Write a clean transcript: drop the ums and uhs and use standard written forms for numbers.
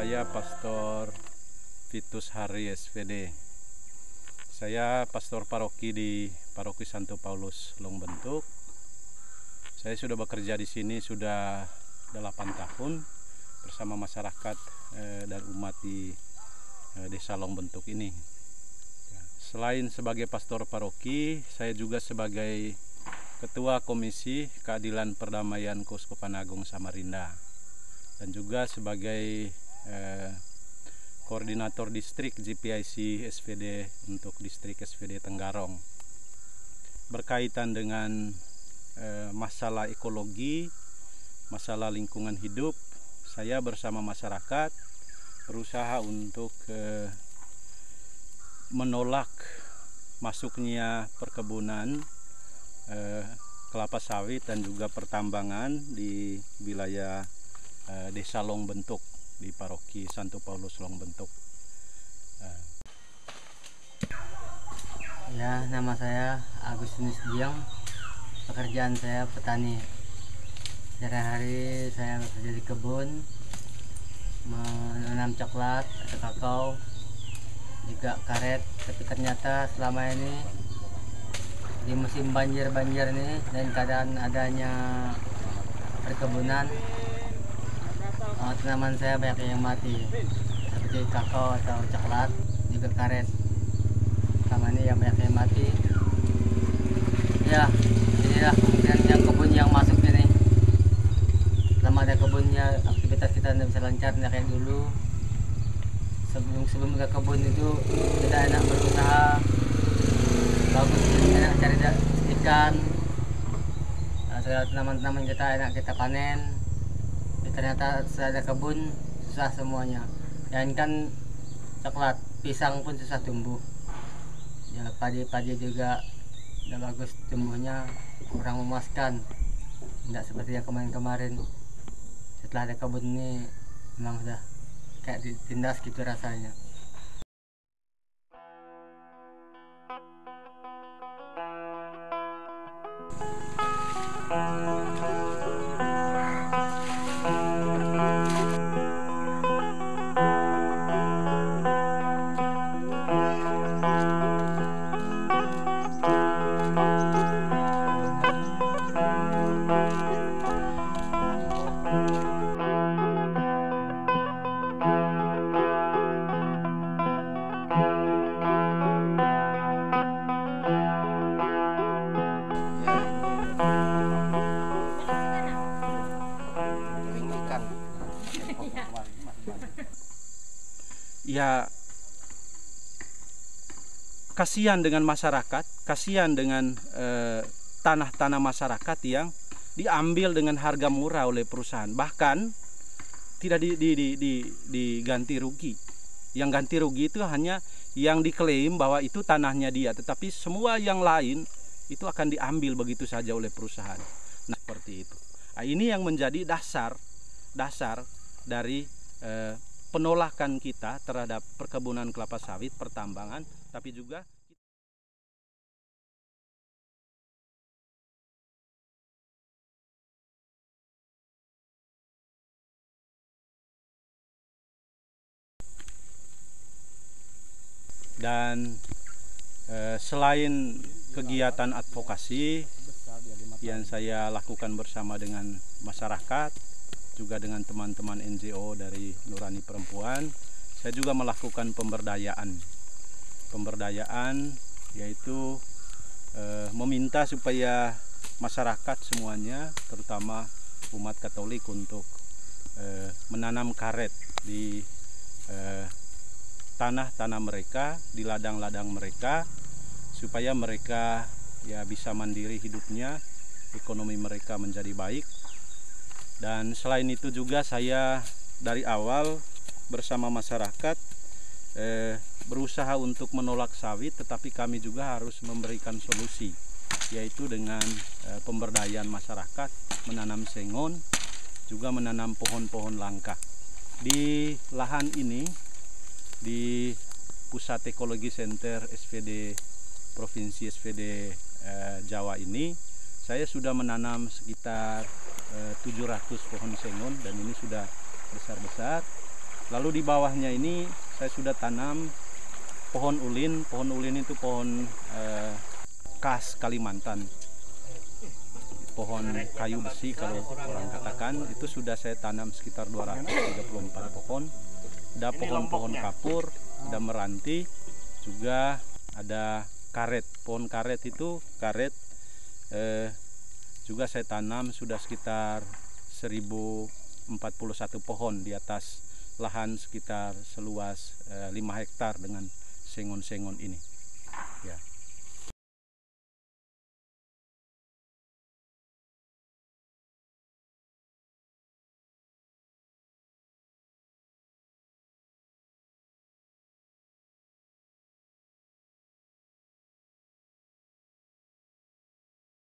Saya Pastor Vitus Hari SPD. Saya pastor paroki di Paroki Santo Paulus Longbentuk. Saya sudah bekerja di sini sudah 8 tahun bersama masyarakat dan umat di Desa Longbentuk ini. Selain sebagai pastor paroki, saya juga sebagai Ketua Komisi Keadilan Perdamaian Keuskupan Agung Samarinda dan juga sebagai Koordinator Distrik GPIC SPD untuk Distrik SPD Tenggarong. Berkaitan dengan masalah ekologi, masalah lingkungan hidup, saya bersama masyarakat berusaha untuk menolak masuknya perkebunan kelapa sawit dan juga pertambangan di wilayah Desa Longbentuk di Paroki Santo Paulus Longbentuk. Ya, nama saya Agustinus Diang. Pekerjaan saya petani. Sehari-hari saya bekerja di kebun, menanam coklat atau kakao, juga karet. Tapi ternyata selama ini di musim banjir ini dan keadaan adanya perkebunan, tanaman saya banyak yang mati, seperti kakao atau coklat, juga karet. Selama ini yang banyak yang mati. Ya, inilah kemungkinan yang kebun yang masuk ini. Selama ada kebunnya, aktivitas kita tidak bisa lancar, tidak kayak dulu. Sebelum ke kebun itu kita enak berusaha, bagus, enak cari ikan, segala tanaman-tanaman kita enak kita panen. Ternyata setelah ada kebun susah semuanya. Dan kan coklat, pisang pun susah tumbuh. Ya, padi juga udah bagus tumbuhnya, kurang memuaskan, tidak seperti yang kemarin-kemarin. Setelah ada kebun ini memang sudah kayak ditindas gitu rasanya. Ya, kasihan dengan masyarakat, kasihan dengan tanah-tanah masyarakat yang diambil dengan harga murah oleh perusahaan, bahkan tidak diganti rugi. Yang ganti rugi itu hanya yang diklaim bahwa itu tanahnya dia, tetapi semua yang lain itu akan diambil begitu saja oleh perusahaan. Nah, seperti itu. Nah, ini yang menjadi dasar dari penolakan kita terhadap perkebunan kelapa sawit, pertambangan, tapi juga dan selain kegiatan advokasi yang saya lakukan bersama dengan masyarakat, juga dengan teman-teman NGO dari Nurani Perempuan, saya juga melakukan pemberdayaan, yaitu meminta supaya masyarakat semuanya, terutama umat Katolik, untuk menanam karet di tanah-tanah mereka, di ladang-ladang mereka, supaya mereka ya bisa mandiri hidupnya, ekonomi mereka menjadi baik. Dan selain itu juga saya dari awal bersama masyarakat berusaha untuk menolak sawit, tetapi kami juga harus memberikan solusi, yaitu dengan pemberdayaan masyarakat, menanam sengon, juga menanam pohon-pohon langka. Di lahan ini, di Pusat Ekologi Center SPD Provinsi SPD Jawa ini, saya sudah menanam sekitar 700 pohon sengon, dan ini sudah besar-besar. Lalu di bawahnya ini saya sudah tanam pohon ulin. Pohon ulin itu pohon khas Kalimantan, pohon kayu besi kalau orang katakan. Itu sudah saya tanam sekitar 234 pohon. Ada pohon-pohon kapur, ada meranti, juga ada karet. Pohon karet itu juga saya tanam sudah sekitar 1041 pohon di atas lahan sekitar seluas 5 hektar dengan sengon-sengon ini. Ya.